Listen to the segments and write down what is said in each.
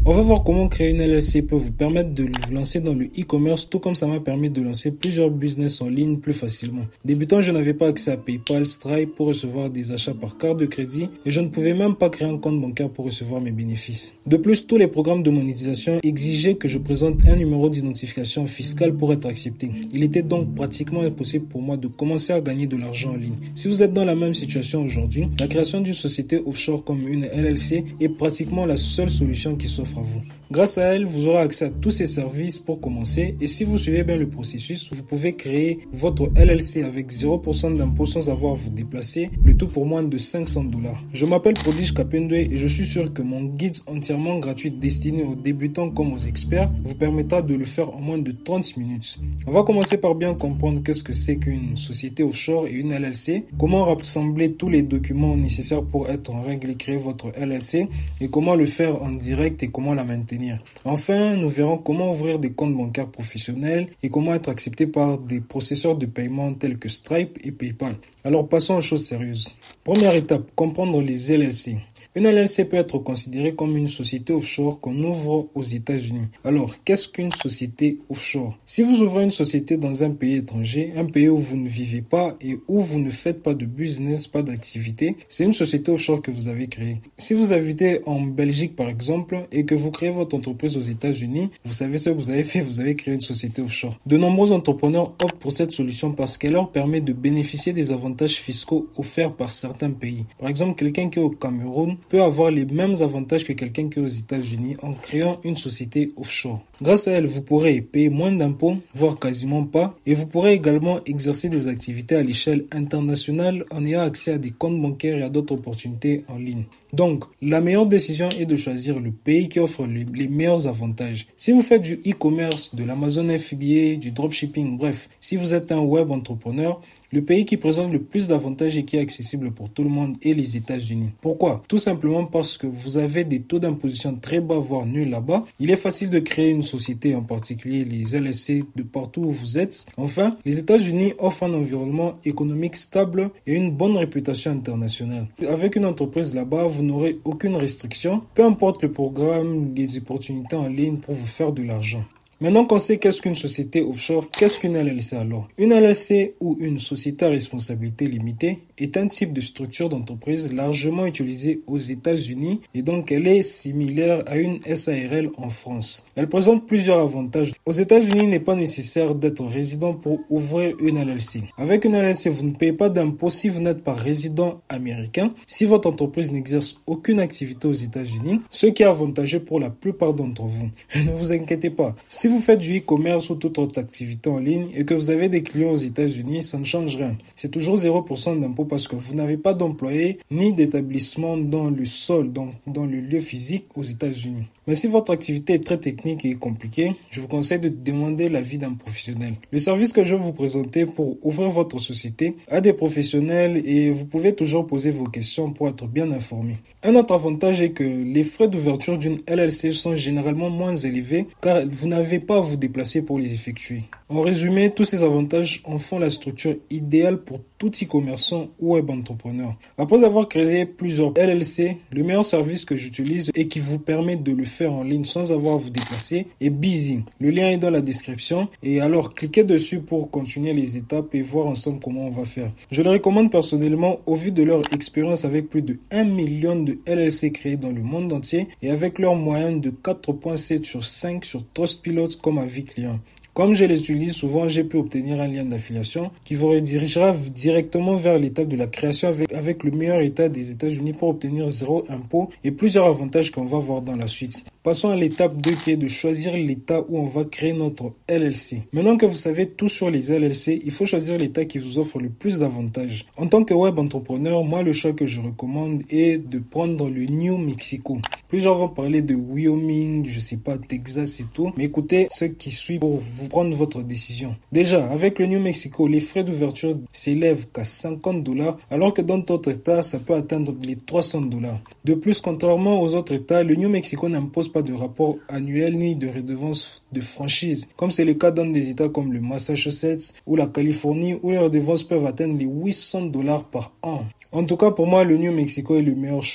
On va voir comment créer une LLC peut vous permettre de vous lancer dans le e-commerce, tout comme ça m'a permis de lancer plusieurs business en ligne plus facilement. Débutant, je n'avais pas accès à PayPal, Stripe pour recevoir des achats par carte de crédit et je ne pouvais même pas créer un compte bancaire pour recevoir mes bénéfices. De plus, tous les programmes de monétisation exigeaient que je présente un numéro d'identification fiscale pour être accepté. Il était donc pratiquement impossible pour moi de commencer à gagner de l'argent en ligne. Si vous êtes dans la même situation aujourd'hui, la création d'une société offshore comme une LLC est pratiquement la seule solution qui s'offre à vous. Grâce à elle, vous aurez accès à tous ces services pour commencer et si vous suivez bien le processus, vous pouvez créer votre LLC avec 0% d'impôt sans avoir à vous déplacer, le tout pour moins de $500. Je m'appelle Prodige Kapendwe et je suis sûr que mon guide entièrement gratuit destiné aux débutants comme aux experts vous permettra de le faire en moins de 30 minutes. On va commencer par bien comprendre qu'est-ce que c'est qu'une société offshore et une LLC, comment rassembler tous les documents nécessaires pour être en règle et créer votre LLC et comment le faire en direct et comment la maintenir. Enfin, nous verrons comment ouvrir des comptes bancaires professionnels et comment être accepté par des processeurs de paiement tels que Stripe et PayPal. Alors passons aux choses sérieuses. Première étape, comprendre les LLC. Une LLC peut être considérée comme une société offshore qu'on ouvre aux États-Unis. Alors, qu'est-ce qu'une société offshore? Si vous ouvrez une société dans un pays étranger, un pays où vous ne vivez pas et où vous ne faites pas de business, pas d'activité, c'est une société offshore que vous avez créée. Si vous habitez en Belgique par exemple et que vous créez votre entreprise aux États-Unis, vous savez ce que vous avez fait, vous avez créé une société offshore. De nombreux entrepreneurs optent pour cette solution parce qu'elle leur permet de bénéficier des avantages fiscaux offerts par certains pays. Par exemple, quelqu'un qui est au Cameroun peut avoir les mêmes avantages que quelqu'un qui est aux États-Unis en créant une société offshore. Grâce à elle, vous pourrez payer moins d'impôts, voire quasiment pas, et vous pourrez également exercer des activités à l'échelle internationale en ayant accès à des comptes bancaires et à d'autres opportunités en ligne. Donc, la meilleure décision est de choisir le pays qui offre les meilleurs avantages. Si vous faites du e-commerce, de l'Amazon FBA, du dropshipping, bref, si vous êtes un web entrepreneur, le pays qui présente le plus d'avantages et qui est accessible pour tout le monde est les États-Unis. Pourquoi? Tout simplement parce que vous avez des taux d'imposition très bas, voire nuls là-bas. Il est facile de créer une société, en particulier les LLC, de partout où vous êtes. Enfin, les États-Unis offrent un environnement économique stable et une bonne réputation internationale. Avec une entreprise là-bas, vous n'aurez aucune restriction, peu importe le programme, les opportunités en ligne pour vous faire de l'argent. Maintenant qu'on sait qu'est-ce qu'une société offshore, qu'est-ce qu'une LLC alors? Une LLC ou une société à responsabilité limitée est un type de structure d'entreprise largement utilisée aux États-Unis et donc elle est similaire à une SARL en France. Elle présente plusieurs avantages. Aux États-Unis, il n'est pas nécessaire d'être résident pour ouvrir une LLC. Avec une LLC, vous ne payez pas d'impôts si vous n'êtes pas résident américain, si votre entreprise n'exerce aucune activité aux États-Unis, ce qui est avantageux pour la plupart d'entre vous. Ne vous inquiétez pas. Si vous faites du e-commerce ou toute autre activité en ligne et que vous avez des clients aux États-Unis, ça ne change rien. C'est toujours 0% d'impôt parce que vous n'avez pas d'employés ni d'établissement dans le sol, donc dans le lieu physique aux États-Unis. Mais si votre activité est très technique et compliquée, je vous conseille de demander l'avis d'un professionnel. Le service que je vais vous présenter pour ouvrir votre société a des professionnels et vous pouvez toujours poser vos questions pour être bien informé. Un autre avantage est que les frais d'ouverture d'une LLC sont généralement moins élevés car vous n'avez pas à vous déplacer pour les effectuer. En résumé, tous ces avantages en font la structure idéale pour tout e-commerçant ou web entrepreneur. Après avoir créé plusieurs LLC, le meilleur service que j'utilise et qui vous permet de le faire en ligne sans avoir à vous déplacer est Bizy. Le lien est dans la description et alors cliquez dessus pour continuer les étapes et voir ensemble comment on va faire. Je le recommande personnellement au vu de leur expérience avec plus de 1 million de LLC créés dans le monde entier et avec leur moyenne de 4.7 sur 5 sur Trustpilot comme avis client. Comme je les utilise souvent, j'ai pu obtenir un lien d'affiliation qui vous redirigera directement vers l'étape de la création avec le meilleur État des États-Unis pour obtenir 0 impôt et plusieurs avantages qu'on va voir dans la suite. Passons à l'étape 2 qui est de choisir l'État où on va créer notre LLC. Maintenant que vous savez tout sur les LLC, il faut choisir l'État qui vous offre le plus d'avantages. En tant que web entrepreneur, moi le choix que je recommande est de prendre le New Mexico. Plusieurs vont parler de Wyoming, je sais pas, Texas et tout, mais écoutez ce qui suit pour vous prendre votre décision. Déjà, avec le New Mexico, les frais d'ouverture s'élèvent qu'à $50, alors que dans d'autres États, ça peut atteindre les $300. De plus, contrairement aux autres États, le New Mexico n'impose pas de rapport annuel ni de redevance de franchise, comme c'est le cas dans des États comme le Massachusetts ou la Californie, où les redevances peuvent atteindre les $800 par an. En tout cas, pour moi, le New Mexico est le meilleur choix.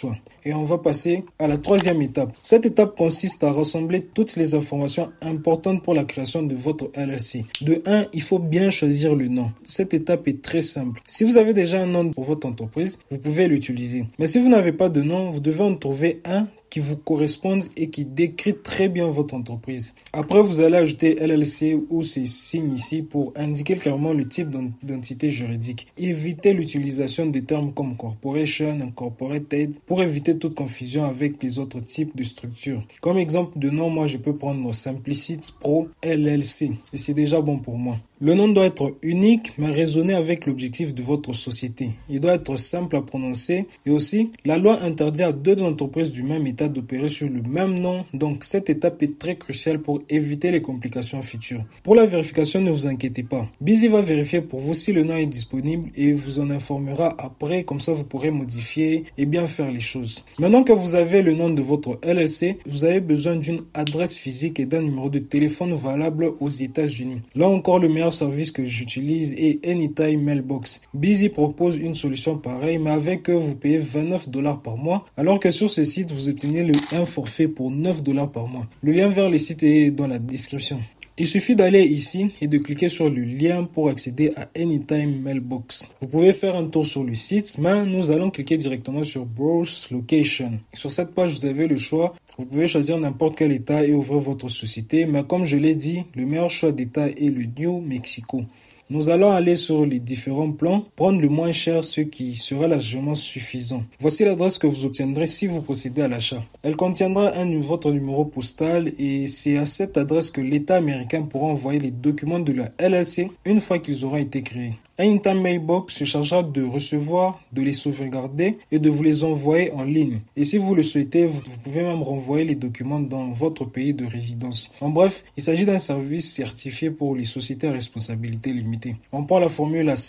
et on va passer à la troisième étape. Cette étape consiste à rassembler toutes les informations importantes pour la création de votre LLC. De 1, il faut bien choisir le nom. Cette étape est très simple. Si vous avez déjà un nom pour votre entreprise, vous pouvez l'utiliser. Mais si vous n'avez pas de nom, vous devez en trouver un qui vous correspondent et qui décrit très bien votre entreprise. Après, vous allez ajouter LLC ou ces signes ici pour indiquer clairement le type d'entité juridique. Évitez l'utilisation des termes comme corporation, incorporated pour éviter toute confusion avec les autres types de structures. Comme exemple de nom, moi je peux prendre Simplicity Pro LLC et c'est déjà bon pour moi. Le nom doit être unique mais raisonner avec l'objectif de votre société. Il doit être simple à prononcer et aussi la loi interdit à deux entreprises du même état d'opérer sur le même nom, donc cette étape est très cruciale pour éviter les complications futures. Pour la vérification, ne vous inquiétez pas. Busy va vérifier pour vous si le nom est disponible et vous en informera après, comme ça vous pourrez modifier et bien faire les choses. Maintenant que vous avez le nom de votre LLC, vous avez besoin d'une adresse physique et d'un numéro de téléphone valable aux États-Unis. Là encore, le meilleur service que j'utilise est Anytime Mailbox. Busy propose une solution pareille, mais avec eux, vous payez $29 par mois, alors que sur ce site, vous obtenez un forfait pour $9 par mois. Le lien vers le site est dans la description. Il suffit d'aller ici et de cliquer sur le lien pour accéder à Anytime Mailbox. Vous pouvez faire un tour sur le site, mais nous allons cliquer directement sur Browse Location. Sur cette page, vous avez le choix. Vous pouvez choisir n'importe quel état et ouvrir votre société, mais comme je l'ai dit, le meilleur choix d'état est le New Mexico. Nous allons aller sur les différents plans, prendre le moins cher, ce qui sera largement suffisant. Voici l'adresse que vous obtiendrez si vous procédez à l'achat. Elle contiendra votre numéro postal et c'est à cette adresse que l'État américain pourra envoyer les documents de la LLC une fois qu'ils auront été créés. Anytime Mailbox se chargera de recevoir, de les sauvegarder et de vous les envoyer en ligne. Et si vous le souhaitez, vous pouvez même renvoyer les documents dans votre pays de résidence. En bref, il s'agit d'un service certifié pour les sociétés à responsabilité limitée. On prend la formule à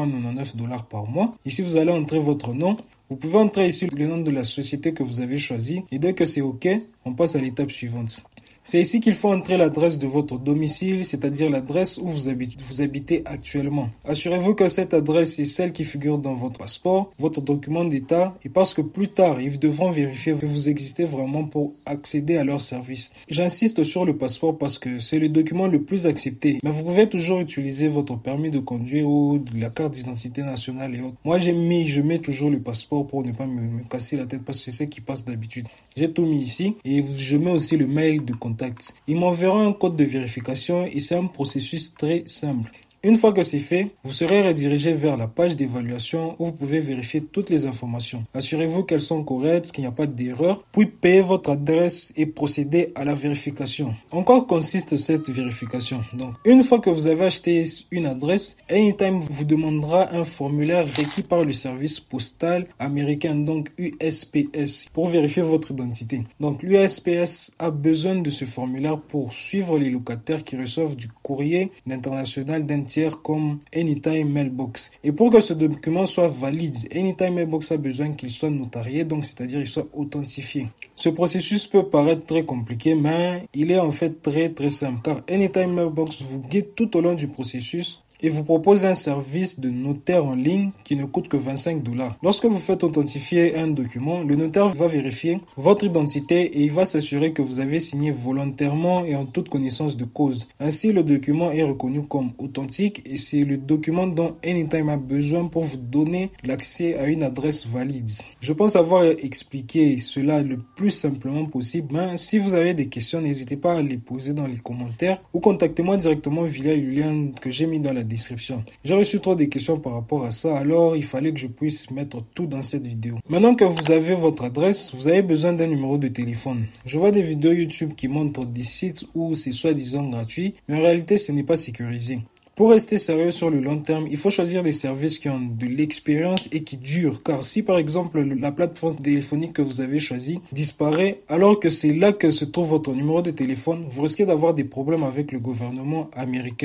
$7,99 par mois. Ici, vous allez entrer votre nom. Vous pouvez entrer ici le nom de la société que vous avez choisie. Et dès que c'est OK, on passe à l'étape suivante. C'est ici qu'il faut entrer l'adresse de votre domicile, c'est-à-dire l'adresse où vous habitez actuellement. Assurez-vous que cette adresse est celle qui figure dans votre passeport, votre document d'état, et parce que plus tard, ils devront vérifier que vous existez vraiment pour accéder à leur service. J'insiste sur le passeport parce que c'est le document le plus accepté, mais vous pouvez toujours utiliser votre permis de conduire ou la carte d'identité nationale et autres. Moi, je mets toujours le passeport pour ne pas me casser la tête parce que c'est ce qui passe d'habitude. J'ai tout mis ici et je mets aussi le mail de contact. Il m'enverra un code de vérification et c'est un processus très simple. Une fois que c'est fait, vous serez redirigé vers la page d'évaluation où vous pouvez vérifier toutes les informations. Assurez-vous qu'elles sont correctes, qu'il n'y a pas d'erreur, puis payez votre adresse et procédez à la vérification. En quoi consiste cette vérification? Donc, une fois que vous avez acheté une adresse, Anytime vous demandera un formulaire requis par le service postal américain, donc USPS, pour vérifier votre identité. Donc, l'USPS a besoin de ce formulaire pour suivre les locataires qui reçoivent du courrier international d'un comme Anytime Mailbox. Et pour que ce document soit valide, Anytime Mailbox a besoin qu'il soit notarié, donc c'est-à-dire qu'il soit authentifié. Ce processus peut paraître très compliqué, mais il est en fait très simple, car Anytime Mailbox vous guide tout au long du processus et vous propose un service de notaire en ligne qui ne coûte que $25. Lorsque vous faites authentifier un document, le notaire va vérifier votre identité et il va s'assurer que vous avez signé volontairement et en toute connaissance de cause. Ainsi, le document est reconnu comme authentique et c'est le document dont Anytime a besoin pour vous donner l'accès à une adresse valide. Je pense avoir expliqué cela le plus simplement possible, mais si vous avez des questions, n'hésitez pas à les poser dans les commentaires ou contactez-moi directement via le lien que j'ai mis dans la description. J'ai reçu trop de questions par rapport à ça, alors il fallait que je puisse mettre tout dans cette vidéo. Maintenant que vous avez votre adresse, vous avez besoin d'un numéro de téléphone. Je vois des vidéos YouTube qui montrent des sites où c'est soi-disant gratuit, mais en réalité ce n'est pas sécurisé. Pour rester sérieux sur le long terme, il faut choisir des services qui ont de l'expérience et qui durent. Car si par exemple la plateforme téléphonique que vous avez choisie disparaît alors que c'est là que se trouve votre numéro de téléphone, vous risquez d'avoir des problèmes avec le gouvernement américain.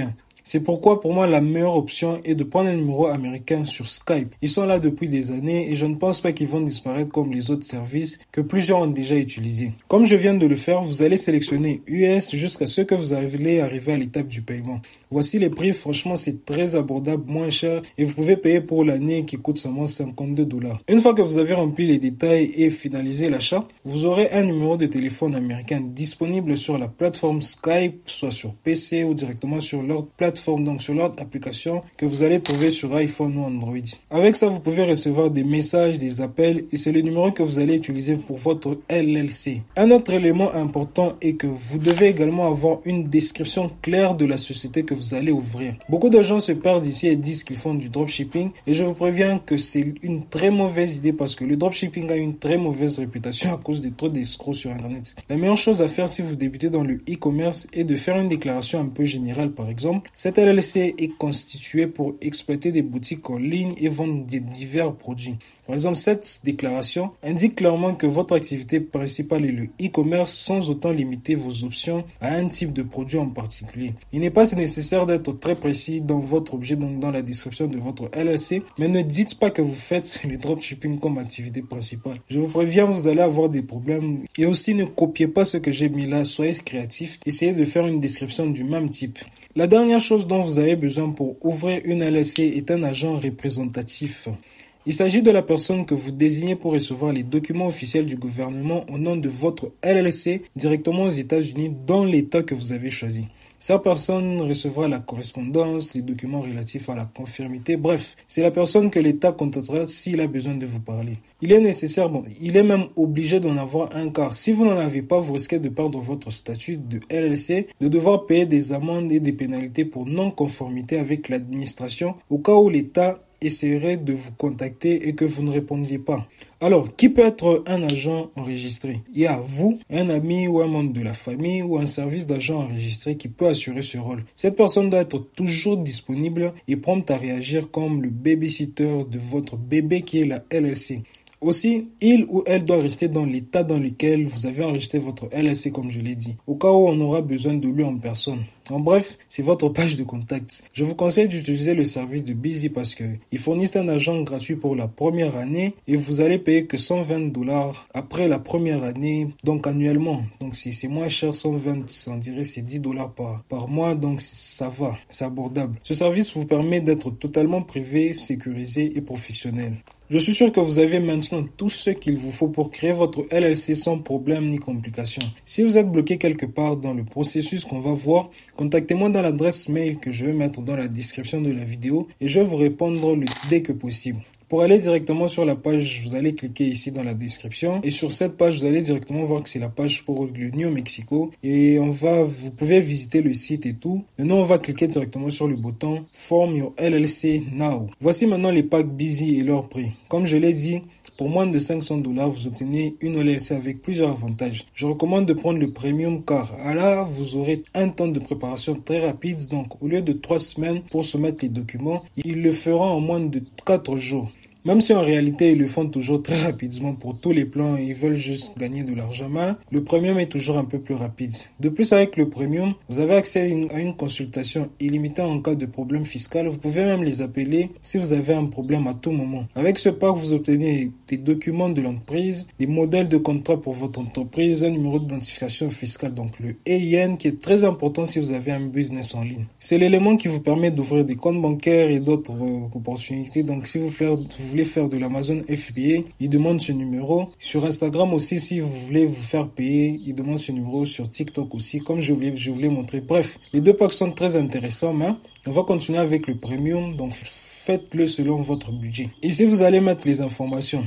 C'est pourquoi pour moi la meilleure option est de prendre un numéro américain sur Skype. Ils sont là depuis des années et je ne pense pas qu'ils vont disparaître comme les autres services que plusieurs ont déjà utilisés. Comme je viens de le faire, vous allez sélectionner US jusqu'à ce que vous allez arriver à l'étape du paiement. Voici les prix, franchement c'est très abordable, moins cher et vous pouvez payer pour l'année qui coûte seulement $52. Une fois que vous avez rempli les détails et finalisé l'achat, vous aurez un numéro de téléphone américain disponible sur la plateforme Skype, soit sur PC ou directement sur leur plateforme, donc sur leur application que vous allez trouver sur iPhone ou Android. Avec ça, vous pouvez recevoir des messages, des appels et c'est le numéro que vous allez utiliser pour votre LLC. Un autre élément important est que vous devez également avoir une description claire de la société que vous allez ouvrir. Beaucoup de gens se perdent ici et disent qu'ils font du dropshipping et je vous préviens que c'est une très mauvaise idée parce que le dropshipping a une très mauvaise réputation à cause de trop d'escrocs sur Internet. La meilleure chose à faire si vous débutez dans le e-commerce est de faire une déclaration un peu générale. Par exemple, cette LLC est constituée pour exploiter des boutiques en ligne et vendre des divers produits. Par exemple, cette déclaration indique clairement que votre activité principale est le e-commerce sans autant limiter vos options à un type de produit en particulier. Il n'est pas nécessaire d'être très précis dans votre objet, donc dans la description de votre LLC, mais ne dites pas que vous faites le dropshipping comme activité principale. Je vous préviens, vous allez avoir des problèmes. Et aussi, ne copiez pas ce que j'ai mis là, soyez créatif, essayez de faire une description du même type. La dernière chose dont vous avez besoin pour ouvrir une LLC est un agent représentatif. Il s'agit de la personne que vous désignez pour recevoir les documents officiels du gouvernement au nom de votre LLC directement aux États-Unis dans l'État que vous avez choisi. Cette personne recevra la correspondance, les documents relatifs à la conformité. Bref, c'est la personne que l'État contactera s'il a besoin de vous parler. Il est nécessaire, il est même obligé d'en avoir un car si vous n'en avez pas, vous risquez de perdre votre statut de LLC, de devoir payer des amendes et des pénalités pour non-conformité avec l'administration au cas où l'État essaierait de vous contacter et que vous ne répondiez pas. Alors, qui peut être un agent enregistré? Il y a vous, un ami ou un membre de la famille ou un service d'agent enregistré qui peut assurer ce rôle. Cette personne doit être toujours disponible et prompte à réagir comme le babysitter de votre bébé qui est la LLC. Aussi, il ou elle doit rester dans l'état dans lequel vous avez enregistré votre LLC comme je l'ai dit, au cas où on aura besoin de lui en personne. En bref, c'est votre page de contact. Je vous conseille d'utiliser le service de Busy parce que ils fournissent un agent gratuit pour la première année et vous allez payer que $120 après la première année, donc annuellement. Donc c'est moins cher, 120, on dirait c'est $10 par mois, donc ça va, c'est abordable. Ce service vous permet d'être totalement privé, sécurisé et professionnel. Je suis sûr que vous avez maintenant tout ce qu'il vous faut pour créer votre LLC sans problème ni complications. Si vous êtes bloqué quelque part dans le processus qu'on va voir, contactez-moi dans l'adresse mail que je vais mettre dans la description de la vidéo et je vais vous répondre dès que possible. Pour aller directement sur la page, vous allez cliquer ici dans la description et sur cette page, vous allez directement voir que c'est la page pour le New Mexico et vous pouvez visiter le site et tout. Maintenant, on va cliquer directement sur le bouton Form Your LLC Now. Voici maintenant les packs Busy et leur prix. Comme je l'ai dit, pour moins de $500, vous obtenez une LLC avec plusieurs avantages. Je recommande de prendre le Premium car là, vous aurez un temps de préparation très rapide. Donc, au lieu de 3 semaines pour soumettre les documents, il le fera en moins de 4 jours. Même si en réalité, ils le font toujours très rapidement pour tous les plans et ils veulent juste gagner de l'argent, mais le premium est toujours un peu plus rapide. De plus, avec le premium, vous avez accès à une consultation illimitée en cas de problème fiscal. Vous pouvez même les appeler si vous avez un problème à tout moment. Avec ce pack, vous obtenez des documents de l'entreprise, des modèles de contrat pour votre entreprise, un numéro d'identification fiscale, donc le EIN, qui est très important si vous avez un business en ligne. C'est l'élément qui vous permet d'ouvrir des comptes bancaires et d'autres opportunités. Donc, si vous voulez faire de l'Amazon FBA, il demande ce numéro. Sur Instagram aussi, si vous voulez vous faire payer, il demande ce numéro. Sur TikTok aussi, comme je voulais montrer. Bref, les deux packs sont très intéressants, mais on va continuer avec le premium. Donc, faites-le selon votre budget. Ici, vous allez mettre les informations.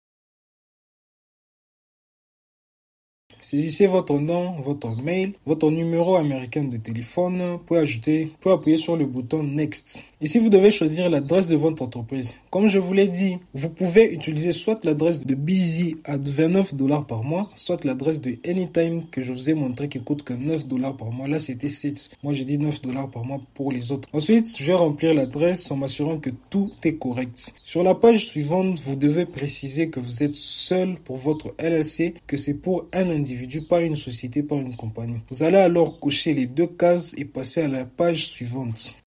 Saisissez votre nom, votre mail, votre numéro américain de téléphone, puis appuyer sur le bouton Next. Ici, vous devez choisir l'adresse de votre entreprise. Comme je vous l'ai dit, vous pouvez utiliser soit l'adresse de Busy à $29 par mois, soit l'adresse de Anytime que je vous ai montré qui coûte que $9 par mois. Là, c'était 7. Moi, j'ai dit $9 par mois pour les autres. Ensuite, je vais remplir l'adresse en m'assurant que tout est correct. Sur la page suivante, vous devez préciser que vous êtes seul pour votre LLC, que c'est pour un individu, pas une société, pas une compagnie. Vous allez alors cocher les 2 cases et passer à la page suivante.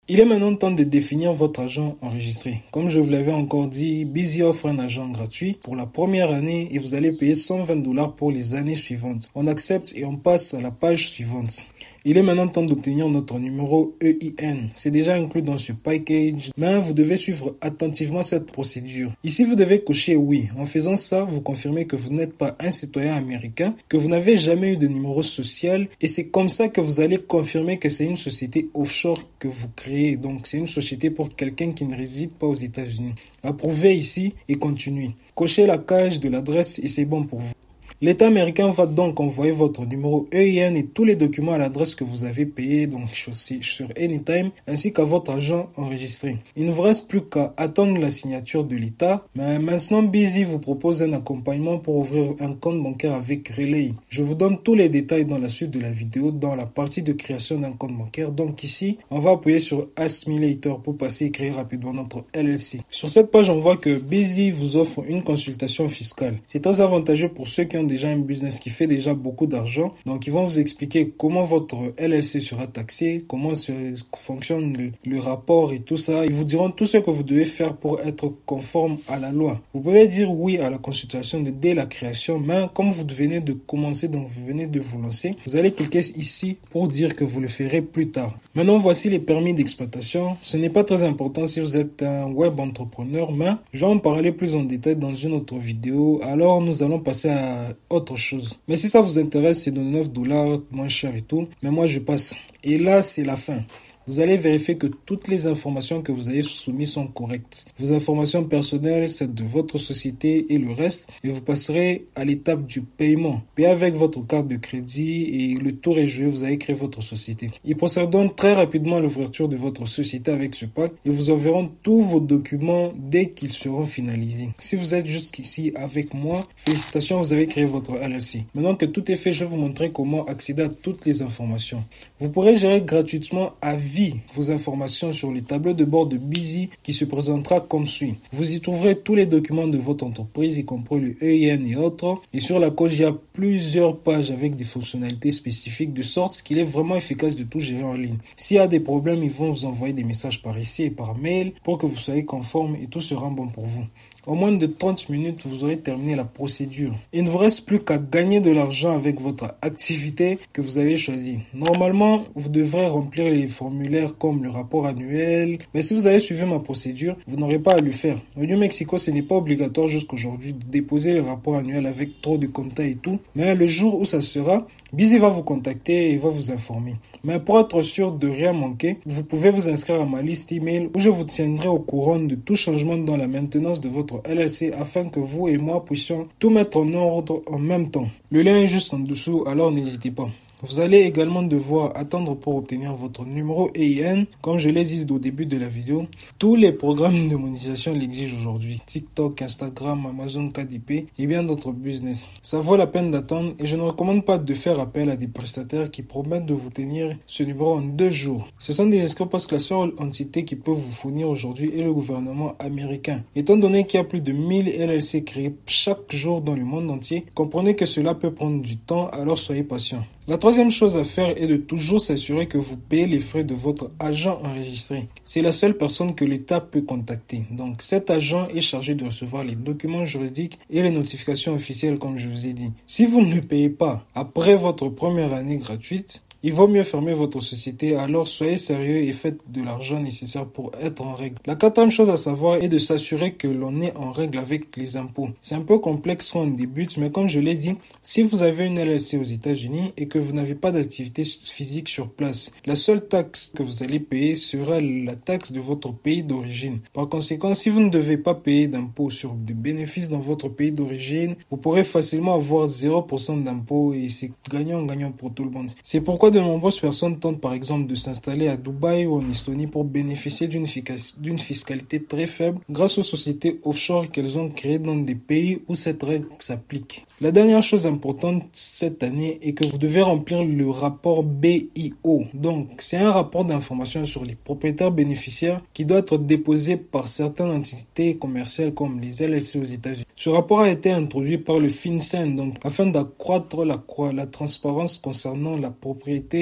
Il est maintenant temps de définir votre agent enregistré. Comme je vous l'avais encore dit, Busy offre un agent gratuit pour la première année et vous allez payer $120 pour les années suivantes. On accepte et on passe à la page suivante. Il est maintenant temps d'obtenir notre numéro EIN. C'est déjà inclus dans ce package, mais vous devez suivre attentivement cette procédure. Ici, vous devez cocher oui. En faisant ça, vous confirmez que vous n'êtes pas un citoyen américain, que vous n'avez jamais eu de numéro social et c'est comme ça que vous allez confirmer que c'est une société offshore que vous créez. Donc, c'est une société pour quelqu'un qui ne réside pas aux États-Unis. Approuvez ici et continuez. Cochez la case de l'adresse et c'est bon pour vous. L'État américain va donc envoyer votre numéro EIN et tous les documents à l'adresse que vous avez payée, donc sur Anytime, ainsi qu'à votre agent enregistré. Il ne vous reste plus qu'à attendre la signature de l'État, mais maintenant Busy vous propose un accompagnement pour ouvrir un compte bancaire avec Relay. Je vous donne tous les détails dans la suite de la vidéo, dans la partie de création d'un compte bancaire. Donc ici, on va appuyer sur Ask Me Later pour passer et créer rapidement notre LLC. Sur cette page, on voit que Busy vous offre une consultation fiscale. C'est très avantageux pour ceux qui ont déjà un business qui fait déjà beaucoup d'argent. Donc, ils vont vous expliquer comment votre LLC sera taxé, comment fonctionne le rapport et tout ça. Ils vous diront tout ce que vous devez faire pour être conforme à la loi. Vous pouvez dire oui à la consultation dès la création, mais comme vous venez de commencer, donc vous venez de vous lancer, vous allez cliquer ici pour dire que vous le ferez plus tard. Maintenant, voici les permis d'exploitation. Ce n'est pas très important si vous êtes un web entrepreneur, mais je vais en parler plus en détail dans une autre vidéo. Alors, nous allons passer à autre chose. Mais si ça vous intéresse, c'est de $9 moins cher et tout. Mais moi, je passe. Et là, c'est la fin. Vous allez vérifier que toutes les informations que vous avez soumises sont correctes. Vos informations personnelles, celles de votre société et le reste. Et vous passerez à l'étape du paiement. Payez avec votre carte de crédit et le tour est joué, vous allez créer votre société. Ils procéderont très rapidement à l'ouverture de votre société avec ce pack et vous enverront tous vos documents dès qu'ils seront finalisés. Si vous êtes jusqu'ici avec moi, félicitations, vous avez créé votre LLC. Maintenant que tout est fait, je vais vous montrer comment accéder à toutes les informations. Vous pourrez gérer gratuitement à vie vos informations sur le tableau de bord de Busy qui se présentera comme suit. Vous y trouverez tous les documents de votre entreprise, y compris le EIN et autres. Et sur la gauche, il y a plusieurs pages avec des fonctionnalités spécifiques de sorte qu'il est vraiment efficace de tout gérer en ligne. S'il y a des problèmes, ils vont vous envoyer des messages par ici et par mail pour que vous soyez conforme et tout sera bon pour vous. En moins de 30 minutes, vous aurez terminé la procédure. Il ne vous reste plus qu'à gagner de l'argent avec votre activité que vous avez choisie. Normalement, vous devrez remplir les formulaires comme le rapport annuel. Mais si vous avez suivi ma procédure, vous n'aurez pas à le faire. Au New Mexico, ce n'est pas obligatoire jusqu'aujourd'hui de déposer le rapport annuel avec trop de comptes et tout. Mais le jour où ça sera, Busy va vous contacter et va vous informer. Mais pour être sûr de rien manquer, vous pouvez vous inscrire à ma liste email où je vous tiendrai au courant de tout changement dans la maintenance de votre LLC afin que vous et moi puissions tout mettre en ordre en même temps. Le lien est juste en dessous, alors n'hésitez pas. Vous allez également devoir attendre pour obtenir votre numéro EIN. Comme je l'ai dit au début de la vidéo, tous les programmes de monétisation l'exigent aujourd'hui. TikTok, Instagram, Amazon KDP et bien d'autres business. Ça vaut la peine d'attendre et je ne recommande pas de faire appel à des prestataires qui promettent de vous tenir ce numéro en 2 jours. Ce sont des escrocs parce que la seule entité qui peut vous fournir aujourd'hui est le gouvernement américain. Étant donné qu'il y a plus de 1000 LLC créés chaque jour dans le monde entier, comprenez que cela peut prendre du temps, alors soyez patient. La troisième chose à faire est de toujours s'assurer que vous payez les frais de votre agent enregistré. C'est la seule personne que l'État peut contacter. Donc cet agent est chargé de recevoir les documents juridiques et les notifications officielles comme je vous ai dit. Si vous ne payez pas après votre première année gratuite, il vaut mieux fermer votre société, alors soyez sérieux et faites de l'argent nécessaire pour être en règle. La quatrième chose à savoir est de s'assurer que l'on est en règle avec les impôts. C'est un peu complexe quand on débute, mais comme je l'ai dit, si vous avez une LLC aux États-Unis et que vous n'avez pas d'activité physique sur place, la seule taxe que vous allez payer sera la taxe de votre pays d'origine. Par conséquent, si vous ne devez pas payer d'impôts sur des bénéfices dans votre pays d'origine, vous pourrez facilement avoir 0% d'impôts et c'est gagnant-gagnant pour tout le monde. C'est pourquoi de nombreuses personnes tentent par exemple de s'installer à Dubaï ou en Estonie pour bénéficier d'une fiscalité très faible grâce aux sociétés offshore qu'elles ont créées dans des pays où cette règle s'applique. La dernière chose importante cette année est que vous devez remplir le rapport BIO. Donc, c'est un rapport d'information sur les propriétaires bénéficiaires qui doit être déposé par certaines entités commerciales comme les LLC aux États-Unis. Ce rapport a été introduit par le FinCEN, donc afin d'accroître la transparence concernant la propriété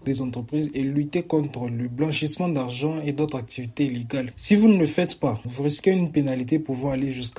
des entreprises et lutter contre le blanchissement d'argent et d'autres activités illégales. Si vous ne le faites pas, vous risquez une pénalité pouvant aller jusqu'à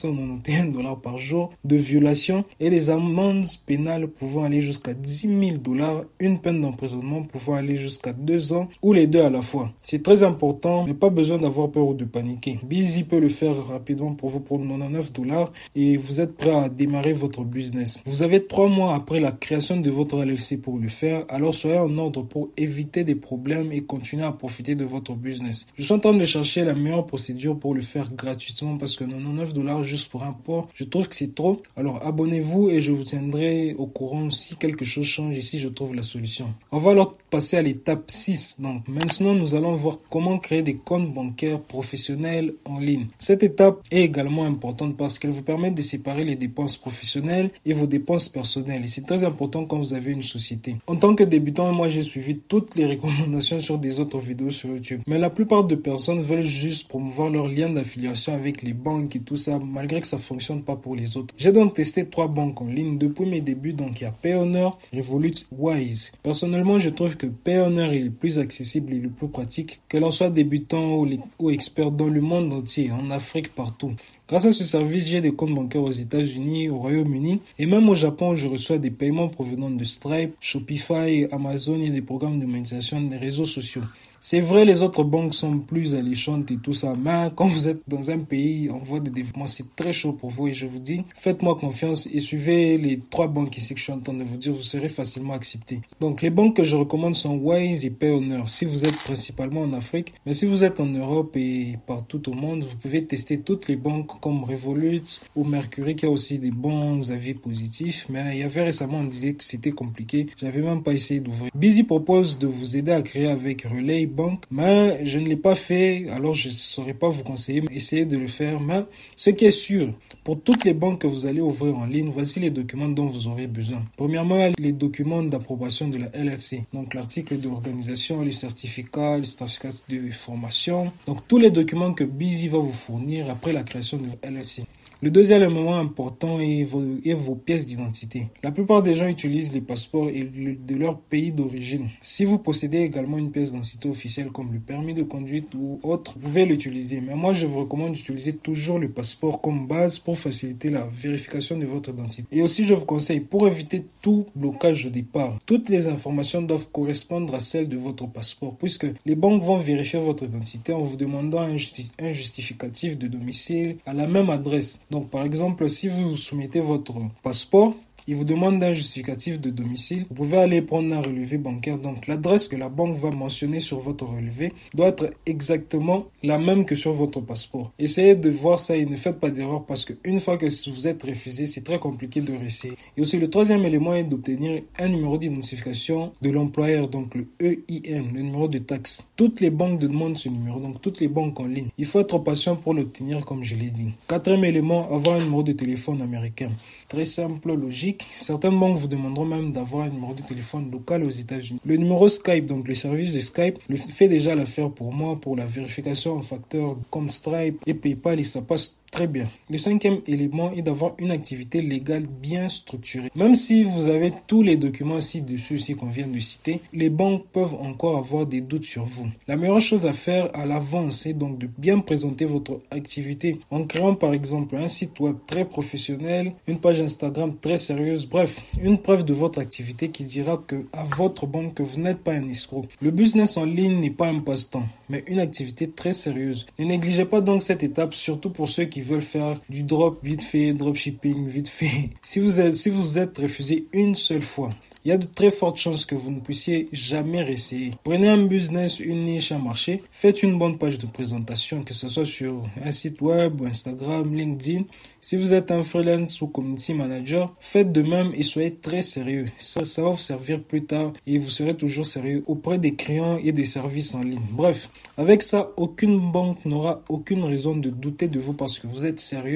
$591 par jour de violation et des amendes pénales pouvant aller jusqu'à $10,000, une peine d'emprisonnement pouvant aller jusqu'à 2 ans ou les deux à la fois. C'est très important, mais pas besoin d'avoir peur ou de paniquer. Busy peut le faire rapidement pour vous pour $99 et vous êtes prêt à démarrer votre business. Vous avez 3 mois après la création de votre LLC pour le faire, alors soyez en ordre pour éviter des problèmes et continuer à profiter de votre business. Je suis en train de chercher la meilleure procédure pour le faire gratuitement parce que $99 juste pour un port, je trouve que c'est trop. Alors abonnez-vous et je vous tiendrai au courant si quelque chose change et si je trouve la solution. On va alors passer à l'étape 6. Donc maintenant, nous allons voir comment créer des comptes bancaires professionnels en ligne. Cette étape est également importante parce qu'elle vous permet de séparer les dépenses professionnelles et vos dépenses personnelles. Et c'est très important quand vous avez une société. En tant que débutant, moi j'ai suivi toutes les recommandations sur des autres vidéos sur YouTube. Mais la plupart de personnes veulent juste promouvoir leur lien d'affiliation avec les banques et tout ça, malgré que ça fonctionne pas pour les autres. J'ai donc testé 3 banques en ligne depuis mes débuts. Donc il y a Payoneer, Revolut, Wise. Personnellement, je trouve que Payoneer est le plus accessible et le plus pratique, que l'on soit débutant ou expert dans le monde entier, en Afrique, partout. Grâce à ce service, j'ai des comptes bancaires aux États-Unis, au Royaume-Uni et même au Japon où je reçois des paiements provenant de Stripe, Shopify, Amazon et des programmes de monétisation des réseaux sociaux. C'est vrai, les autres banques sont plus alléchantes et tout ça, mais quand vous êtes dans un pays en voie de développement, c'est très chaud pour vous et je vous dis, faites-moi confiance et suivez les 3 banques ici que je suis en train de vous dire, vous serez facilement accepté. Donc, les banques que je recommande sont Wise et Payoneer si vous êtes principalement en Afrique, mais si vous êtes en Europe et partout au monde, vous pouvez tester toutes les banques comme Revolut ou Mercury qui a aussi des bons avis positifs, mais il y avait récemment, on disait que c'était compliqué, j'avais même pas essayé d'ouvrir. Busy propose de vous aider à créer avec Relay Bank, mais je ne l'ai pas fait, alors je ne saurais pas vous conseiller, mais essayez de le faire. Mais ce qui est sûr, pour toutes les banques que vous allez ouvrir en ligne, voici les documents dont vous aurez besoin. Premièrement, les documents d'approbation de la LLC, donc l'article d'organisation, les certificats de formation, donc tous les documents que Busy va vous fournir après la création de la LLC. Le deuxième élément important est vos pièces d'identité. La plupart des gens utilisent les passeports de leur pays d'origine. Si vous possédez également une pièce d'identité officielle comme le permis de conduite ou autre, vous pouvez l'utiliser. Mais moi, je vous recommande d'utiliser toujours le passeport comme base pour faciliter la vérification de votre identité. Et aussi, je vous conseille, pour éviter tout blocage au départ, toutes les informations doivent correspondre à celles de votre passeport, puisque les banques vont vérifier votre identité en vous demandant un justificatif de domicile à la même adresse. Donc, par exemple, si vous soumettez votre passeport, il vous demande un justificatif de domicile. Vous pouvez aller prendre un relevé bancaire. Donc, l'adresse que la banque va mentionner sur votre relevé doit être exactement la même que sur votre passeport. Essayez de voir ça et ne faites pas d'erreur parce qu'une fois que vous êtes refusé, c'est très compliqué de réessayer. Et aussi, le troisième élément est d'obtenir un numéro d'identification de l'employeur, donc le EIN, le numéro de taxe. Toutes les banques demandent ce numéro, donc toutes les banques en ligne. Il faut être patient pour l'obtenir, comme je l'ai dit. Quatrième élément, avoir un numéro de téléphone américain. Très simple, logique. Certaines banques vous demanderont même d'avoir un numéro de téléphone local aux États-Unis. Le numéro Skype, donc le service de Skype, le fait déjà l'affaire pour moi pour la vérification en facteurs comme Stripe et PayPal et ça passe très bien. Le cinquième élément est d'avoir une activité légale bien structurée. Même si vous avez tous les documents ci-dessus qu'on vient de citer, les banques peuvent encore avoir des doutes sur vous. La meilleure chose à faire à l'avance est donc de bien présenter votre activité en créant par exemple un site web très professionnel, une page Instagram très sérieuse, bref, une preuve de votre activité qui dira à votre banque que vous n'êtes pas un escroc. Le business en ligne n'est pas un passe-temps, mais une activité très sérieuse. Ne négligez pas donc cette étape, surtout pour ceux qui veulent faire du drop vite fait, dropshipping vite fait. Si vous êtes refusé une seule fois, il y a de très fortes chances que vous ne puissiez jamais réessayer. Prenez un business, une niche, un marché, faites une bonne page de présentation, que ce soit sur un site web, Instagram, LinkedIn. Si vous êtes un freelance ou community manager, faites de même et soyez très sérieux. Ça va vous servir plus tard et vous serez toujours sérieux auprès des clients et des services en ligne. Bref, avec ça, aucune banque n'aura aucune raison de douter de vous parce que vous êtes sérieux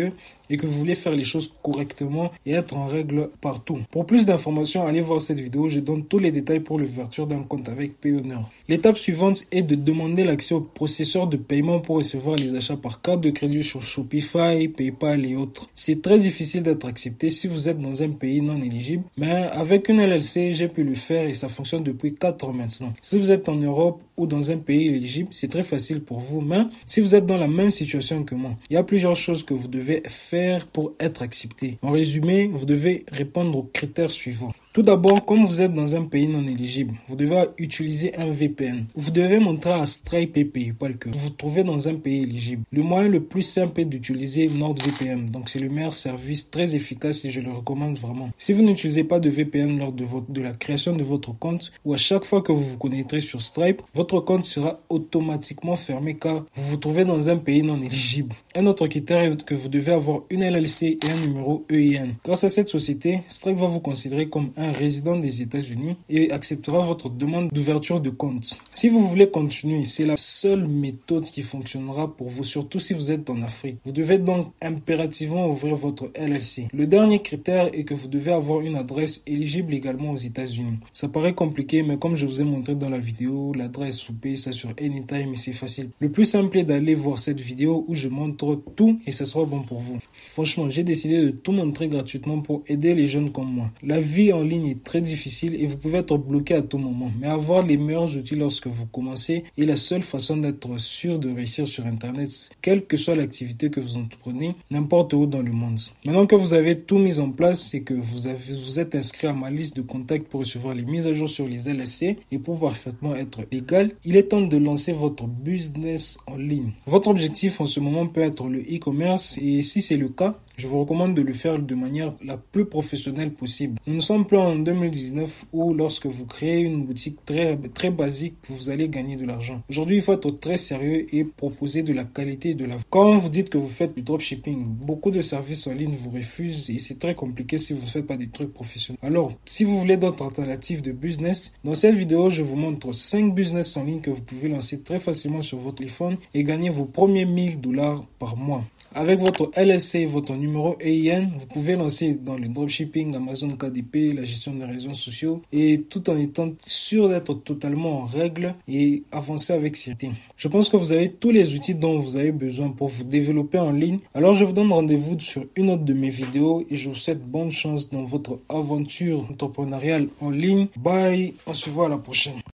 et que vous voulez faire les choses correctement et être en règle partout. Pour plus d'informations, allez voir cette vidéo, je donne tous les détails pour l'ouverture d'un compte avec Payoneer. L'étape suivante est de demander l'accès au processeur de paiement pour recevoir les achats par carte de crédit sur Shopify, PayPal et autres. C'est très difficile d'être accepté si vous êtes dans un pays non éligible, mais avec une LLC, j'ai pu le faire et ça fonctionne depuis 4 ans maintenant. Si vous êtes en Europe ou dans un pays éligible, c'est très facile pour vous, mais si vous êtes dans la même situation que moi, il y a plusieurs choses que vous devez faire pour être accepté. En résumé, vous devez répondre aux critères suivants. Tout d'abord, comme vous êtes dans un pays non éligible, vous devez utiliser un VPN. Vous devez montrer à Stripe et PayPal que vous vous trouvez dans un pays éligible. Le moyen le plus simple est d'utiliser NordVPN. Donc, c'est le meilleur service, très efficace et je le recommande vraiment. Si vous n'utilisez pas de VPN lors de la création de votre compte ou à chaque fois que vous vous connecterez sur Stripe, votre compte sera automatiquement fermé car vous vous trouvez dans un pays non éligible. Un autre critère est que vous devez avoir une LLC et un numéro EIN. Grâce à cette société, Stripe va vous considérer comme un résident des États-Unis et acceptera votre demande d'ouverture de compte. Si vous voulez continuer, c'est la seule méthode qui fonctionnera pour vous, surtout si vous êtes en Afrique. Vous devez donc impérativement ouvrir votre LLC. Le dernier critère est que vous devez avoir une adresse éligible également aux États-Unis. Ça paraît compliqué, mais comme je vous ai montré dans la vidéo, l'adresse, vous payez ça sur Anytime et c'est facile. Le plus simple est d'aller voir cette vidéo où je montre tout et ce sera bon pour vous. Franchement, j'ai décidé de tout montrer gratuitement pour aider les jeunes comme moi. La vie en ligne est très difficile et vous pouvez être bloqué à tout moment. Mais avoir les meilleurs outils lorsque vous commencez est la seule façon d'être sûr de réussir sur Internet, quelle que soit l'activité que vous entreprenez, n'importe où dans le monde. Maintenant que vous avez tout mis en place et que vous êtes inscrit à ma liste de contacts pour recevoir les mises à jour sur les LLC et pour parfaitement être légal, il est temps de lancer votre business en ligne. Votre objectif en ce moment peut être le e-commerce et si c'est le cas, je vous recommande de le faire de manière la plus professionnelle possible. Nous ne sommes plus en 2019 où lorsque vous créez une boutique très basique, vous allez gagner de l'argent. Aujourd'hui, il faut être très sérieux et proposer de la qualité et de la... Quand vous dites que vous faites du dropshipping, beaucoup de services en ligne vous refusent et c'est très compliqué si vous ne faites pas des trucs professionnels. Alors, si vous voulez d'autres alternatives de business, dans cette vidéo, je vous montre 5 business en ligne que vous pouvez lancer très facilement sur votre téléphone et gagner vos premiers $1000 par mois. Avec votre LLC et votre numéro EIN, vous pouvez lancer dans le dropshipping, Amazon KDP, la gestion des réseaux sociaux et tout en étant sûr d'être totalement en règle et avancer avec sécurité. Je pense que vous avez tous les outils dont vous avez besoin pour vous développer en ligne. Alors je vous donne rendez-vous sur une autre de mes vidéos et je vous souhaite bonne chance dans votre aventure entrepreneuriale en ligne. Bye, on se voit à la prochaine.